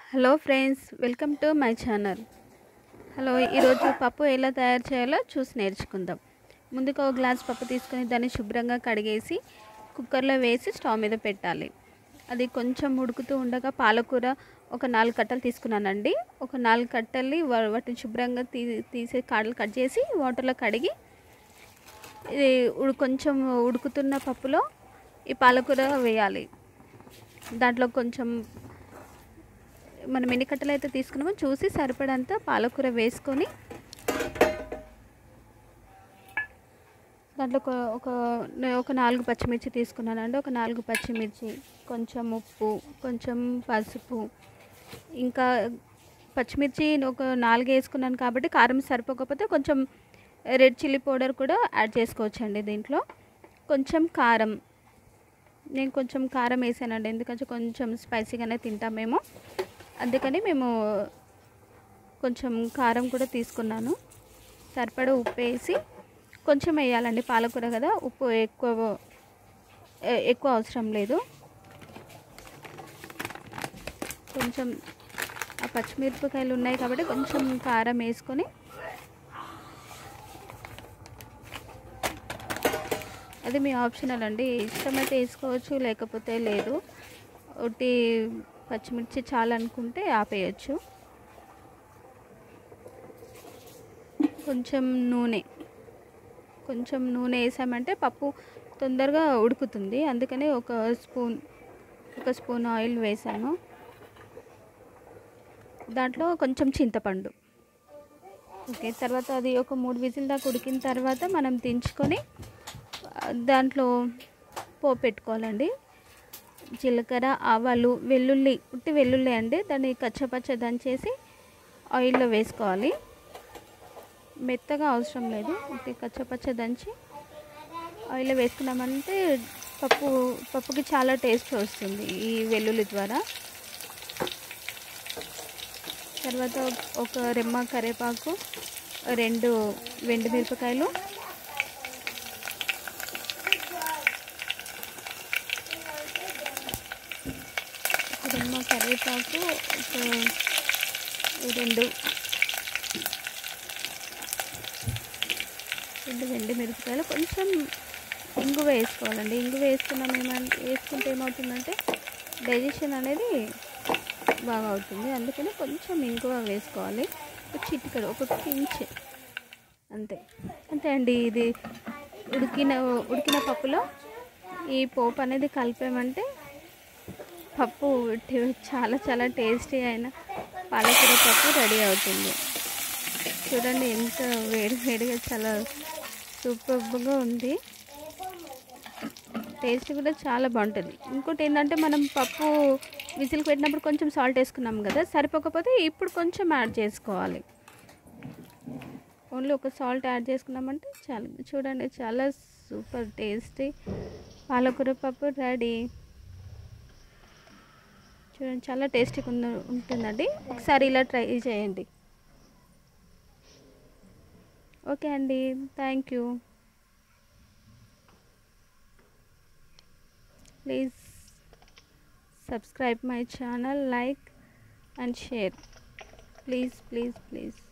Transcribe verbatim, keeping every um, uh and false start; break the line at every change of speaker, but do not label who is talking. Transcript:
Hello friends, welcome to my channel. Hello, ఈరోజు పప్పు ఎలా తయారు చేయాలో చూసి నేర్చుకుందాం. ముందుగా ఒక గ్లాస్ పప్పు తీసుకొని దాన్ని శుభ్రంగా కడిగేసి కుక్కర్లో వేసి స్టవ్ మీద పెట్టాలి. అది కొంచెం ఉడుకుతూ ఉండగా పాలకూర ఒక నాలుగు కట్టలు తీసుకున్నానండి. ఒక నాలుగు కట్టల్ని వాటిని శుభ్రంగా తీ తీసే కాడలు కట్ చేసి వాటర్లో కడిగి ఇది కొంచెం ఉడుకుతున్న పప్పులో ఈ పాలకూర వేయాలి. దాంట్లో కొంచెం మనం ఎన్ని కట్టలు అయితే తీసుకున్నామో చూసి సరిపడంత పాలకూర వేసుకొని దాంట్లో ఒక ఒక నాలుగు పచ్చిమిర్చి తీసుకున్నానండి. ఒక నాలుగు పచ్చిమిర్చి, కొంచెం ఉప్పు, కొంచెం పసుపు, ఇంకా పచ్చిమిర్చి ఒక నాలుగు వేసుకున్నాను కాబట్టి కారం సరిపోకపోతే కొంచెం రెడ్ చిల్లీ పౌడర్ కూడా యాడ్ చేసుకోవచ్చండి. దీంట్లో కొంచెం కారం, నేను కొంచెం కారం వేసానండి ఎందుకంటే కొంచెం స్పైసీగానే తింటాం మేము, అందుకని మేము కొంచెం కారం కూడా తీసుకున్నాను. సరిపడా ఉప్పు వేసి కొంచెం వేయాలండి, పాలకూర కదా, ఉప్పు ఎక్కువ ఎక్కువ అవసరం లేదు. కొంచెం ఆ పచ్చిమిరపకాయలు ఉన్నాయి కాబట్టి కొంచెం కారం వేసుకొని అది మీ ఆప్షనల్ అండి, ఇష్టమైతే వేసుకోవచ్చు లేకపోతే లేదు. ఒకటి పచ్చిమిర్చి చాలా అనుకుంటే ఆపేయచ్చు. కొంచెం నూనె కొంచెం నూనె వేసామంటే పప్పు తొందరగా ఉడుకుతుంది, అందుకని ఒక స్పూన్ ఒక స్పూన్ ఆయిల్ వేసాను. దాంట్లో కొంచెం చింతపండు. ఓకే, తర్వాత అది ఒక మూడు విజిల్ దాకా ఉడికిన తర్వాత మనం దించుకొని దాంట్లో పోపు పెట్టుకోవాలండి. జీలకర్ర, ఆవాలు, వెల్లుల్లి, ఉట్టి వెల్లుల్లి అండి, దాన్ని కచ్చపచ్చ దంచేసి ఆయిల్లో వేసుకోవాలి. మెత్తగా అవసరం లేదు, ఉట్టి కచ్చపచ్చ దంచి ఆయిల్లో వేసుకున్నామంటే పప్పు పప్పుకి చాలా టేస్ట్ వస్తుంది ఈ వెల్లుల్లి ద్వారా. తర్వాత ఒక రెమ్మ కరివేపాకు, రెండు వెండి మిరపకాయలు, రెమ్మ కరివేపాకు, ఒక రెండు రెండు వెండి మిరపకాయలు, కొంచెం ఇంగువ వేసుకోవాలండి. ఇంగువ వేసుకున్నాం ఏమంటే వేసుకుంటే ఏమవుతుందంటే డైజెషన్ అనేది బాగా అవుతుంది, అందుకని కొంచెం ఇంగువ వేసుకోవాలి. ఒక చిటికెడు, ఒక పించ్, అంతే అంతే అండి. ఇది ఉడికిన ఉడికిన పప్పులో ఈ పోపు అనేది కలిపామంటే పప్పు చాలా చాలా టేస్టీ అయిన పాలకూర పప్పు రెడీ అవుతుంది. చూడండి ఎంత వేడి వేడిగా చాలా సూపర్గా ఉంది, టేస్ట్ కూడా చాలా బాగుంటుంది. ఇంకోటి ఏంటంటే మనం పప్పు విజిల్కి పెట్టినప్పుడు కొంచెం సాల్ట్ వేసుకున్నాం కదా, సరిపోకపోతే ఇప్పుడు కొంచెం యాడ్ చేసుకోవాలి. ఓన్లీ ఒక సాల్ట్ యాడ్ చేసుకున్నామంటే చాలా, చూడండి చాలా సూపర్ టేస్టీ పాలకూర పప్పు రెడీ. చూడండి చాలా టేస్టీగా ఉంటుందండి, ఒకసారి ఇలా ట్రై చేయండి. ఓకే అండి, thank you. Please subscribe my channel, like and share. Please please please